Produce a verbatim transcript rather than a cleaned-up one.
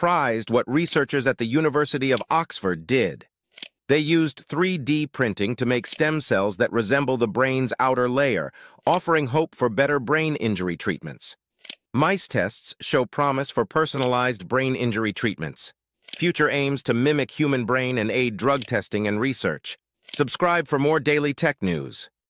surprised what researchers at the University of Oxford did. They used three D printing to make stem cells that resemble the brain's outer layer, offering hope for better brain injury treatments. Mice tests show promise for personalized brain injury treatments. Future aims to mimic human brain and aid drug testing and research. Subscribe for more daily tech news.